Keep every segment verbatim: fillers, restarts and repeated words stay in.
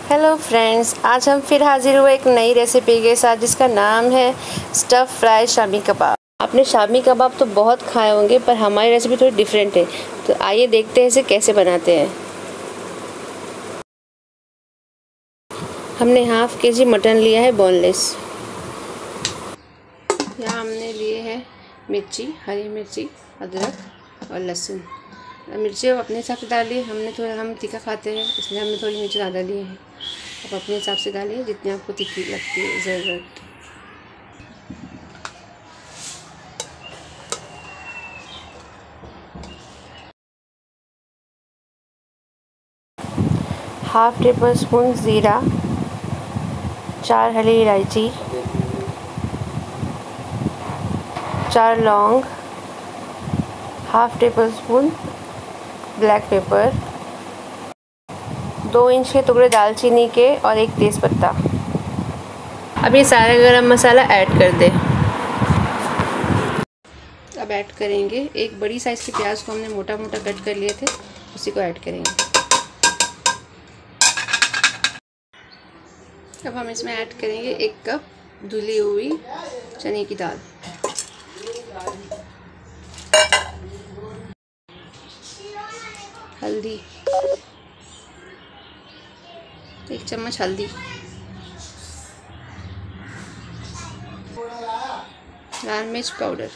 Hello friends, आज हम फिर हाजिर हुए एक नई रेसिपी के साथ जिसका नाम है स्टफ़ फ्राई शामी कबाब। आपने शामी कबाब तो बहुत खाए होंगे, पर हमारी रेसिपी थोड़ी डिफरेंट है। तो आइए देखते हैं इसे कैसे बनाते हैं। हमने हाफ के जी मटन लिया है बोनलेस। यहाँ हमने लिए हैं मिर्ची, हरी मिर्ची, अदरक और लहसुन। मिर्ची अपने हिसाब से डालिए, हमने थोड़ा हम तीखा खाते हैं इसलिए हमने थोड़ी मिर्ची ज़्यादा ली है। आप अपने हिसाब से डालिए जितनी आपको तीखी लगती है ज़रूरत। हाफ टेबल स्पून ज़ीरा, चार हरी इलायची, चार लौंग, half tablespoon black pepper, दो इंच के टुकड़े दालचीनी के और एक तेज़पत्ता। अब ये सारा गरम मसाला ऐड कर दें। अब ऐड करेंगे एक बड़ी साइज़ की प्याज को हमने मोटा मोटा कट कर लिए थे, उसी को ऐड करेंगे। अब हम इसमें ऐड करेंगे एक कप धुली हुई चने की दाल, हल्दी, एक चम्मच हल्दी, लाल मिर्च पाउडर,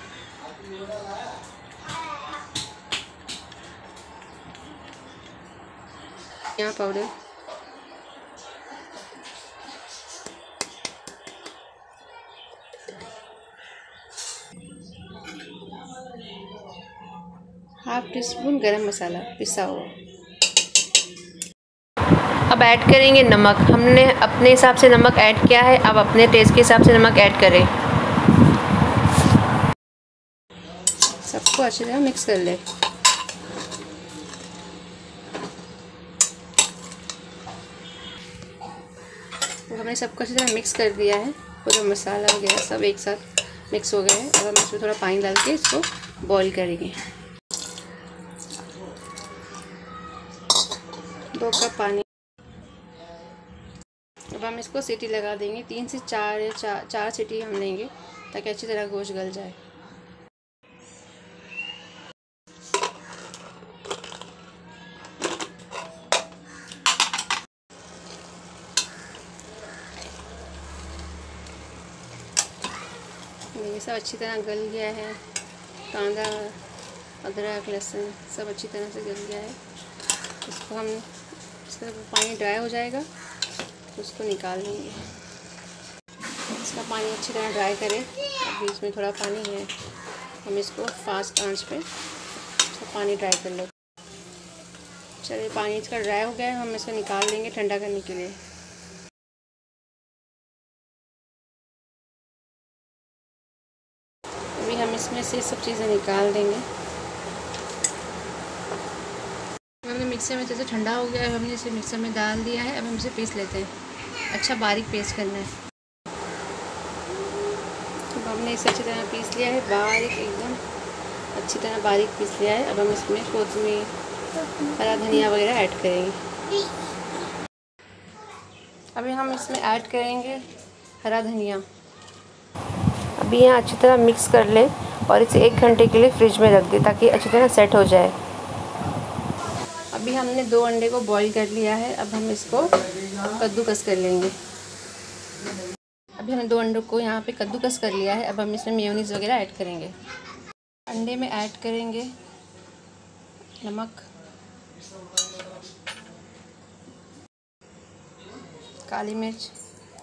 धनिया पाउडर, हाफ टी स्पून गरम मसाला पिसा हुआ। अब ऐड करेंगे नमक। हमने अपने हिसाब से नमक ऐड किया है, अब अपने टेस्ट के हिसाब से नमक ऐड करें। सबको अच्छी तरह मिक्स कर लें। तो हमने सबको अच्छी तरह मिक्स कर दिया है, पूरा मसाला वगैरह सब एक साथ मिक्स हो गया है। अब हम इसमें थोड़ा पानी डाल के इसको बॉईल करेंगे। दो कप पानी। अब हम इसको सीटी लगा देंगे, तीन से चार या चार चार सीटी हम लेंगे ताकि अच्छी तरह गोश्त गल जाए। ये सब अच्छी तरह गल गया है, कांदा, अदरक, लहसुन सब अच्छी तरह से गल गया है। इसको हम इसका पानी ड्राई हो जाएगा तो उसको निकाल लेंगे। इसका पानी अच्छी तरह ड्राई करें। अभी इसमें थोड़ा पानी है, हम इसको फास्ट आंच पे इसका पानी ड्राई कर लेते। चलिए पानी इसका ड्राई हो गया है, हम इसको निकाल लेंगे ठंडा करने के लिए। अभी हम इसमें से सब चीज़ें निकाल देंगे। हमने मिक्सर में जैसे ठंडा हो गया है, हमने इसे मिक्सर में डाल दिया है। अब हम इसे पीस लेते हैं। अच्छा बारीक पेस्ट करना है। अब हमने इसे अच्छी तरह पीस लिया है, बारीक एकदम अच्छी तरह बारीक पीस लिया है। अब हम इसमें कोथिमीर, हरा धनिया वगैरह ऐड करेंगे। अभी हम इसमें ऐड करेंगे हरा धनिया। अभी यहाँ अच्छी तरह मिक्स कर लें और इसे एक घंटे के लिए फ्रिज में रख दें ताकि अच्छी तरह सेट हो जाए। अभी हमने दो अंडे को बॉईल कर लिया है, अब हम इसको कद्दूकस कर लेंगे। अभी हमने दो अंडों को यहाँ पे कद्दूकस कर लिया है, अब हम इसमें मेयोनीज़ वगैरह ऐड करेंगे। अंडे में ऐड करेंगे नमक, काली मिर्च,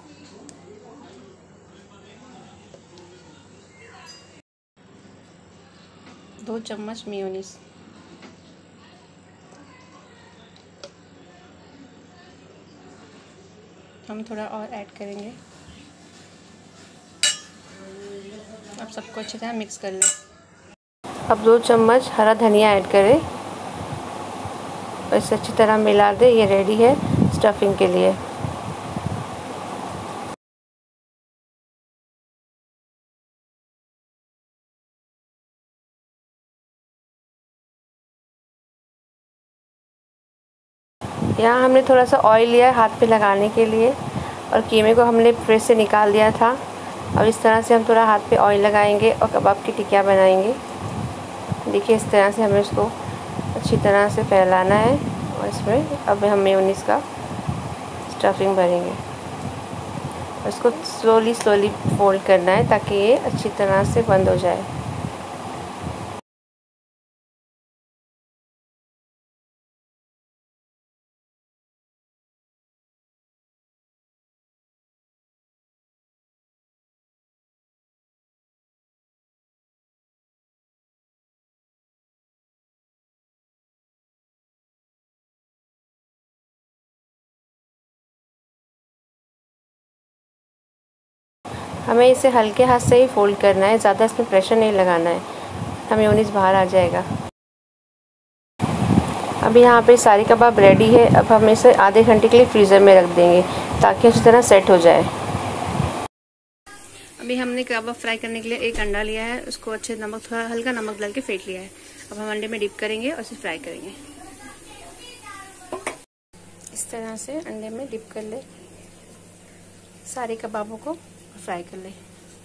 दो चम्मच मेयोनीज़, हम थोड़ा और ऐड करेंगे। अब सबको अच्छी तरह मिक्स कर लें। अब दो चम्मच हरा धनिया ऐड करें और इसे अच्छी तरह मिला दें। ये रेडी है स्टफिंग के लिए। यहाँ हमने थोड़ा सा ऑयल लिया है हाथ पे लगाने के लिए, और कीमे को हमने फ्रिज से निकाल दिया था। और इस तरह से हम थोड़ा हाथ पे ऑयल लगाएंगे और कबाब की टिक्कियाँ बनाएंगे। देखिए इस तरह से हमें इसको अच्छी तरह से फैलाना है, और इसमें अब हम मेयोनीज़ का स्टफिंग भरेंगे। इसको स्लोली स्लोली फोल्ड करना है ताकि ये अच्छी तरह से बंद हो जाए। हमें इसे हल्के हाथ से ही फोल्ड करना है, ज़्यादा इसमें प्रेशर नहीं लगाना है, हमें मेयोनीज़ बाहर आ जाएगा। अभी यहाँ पे सारी कबाब रेडी है। अब हम इसे आधे घंटे के लिए फ्रीज़र में रख देंगे ताकि अच्छी तरह सेट हो जाए। अभी हमने कबाब फ्राई करने के लिए एक अंडा लिया है, उसको अच्छे नमक थोड़ा हल्का नमक डाल के फेंट लिया है। अब हम अंडे में डिप करेंगे और इसे फ्राई करेंगे। इस तरह से अंडे में डिप कर ले, सारे कबाबों को फ्राई कर ले।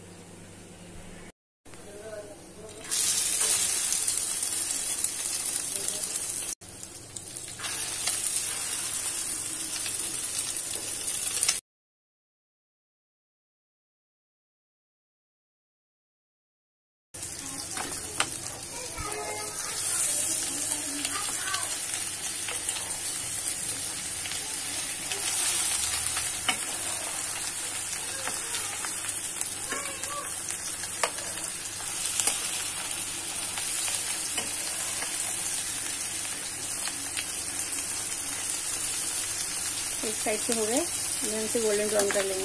एक साइड से हो गए, हम इसे गोल्डन ब्राउन कर लेंगे।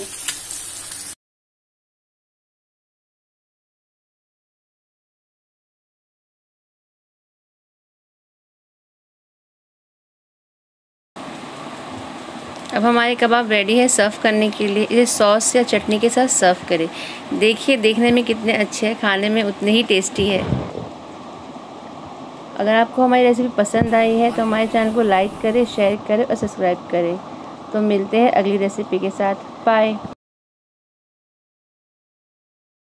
अब हमारे कबाब रेडी है सर्व करने के लिए। इसे सॉस या चटनी के साथ सर्व करें। देखिए देखने में कितने अच्छे हैं, खाने में उतने ही टेस्टी है। अगर आपको हमारी रेसिपी पसंद आई है तो हमारे चैनल को लाइक करें, शेयर करें और सब्सक्राइब करें। तो मिलते हैं अगली रेसिपी के साथ। बाय।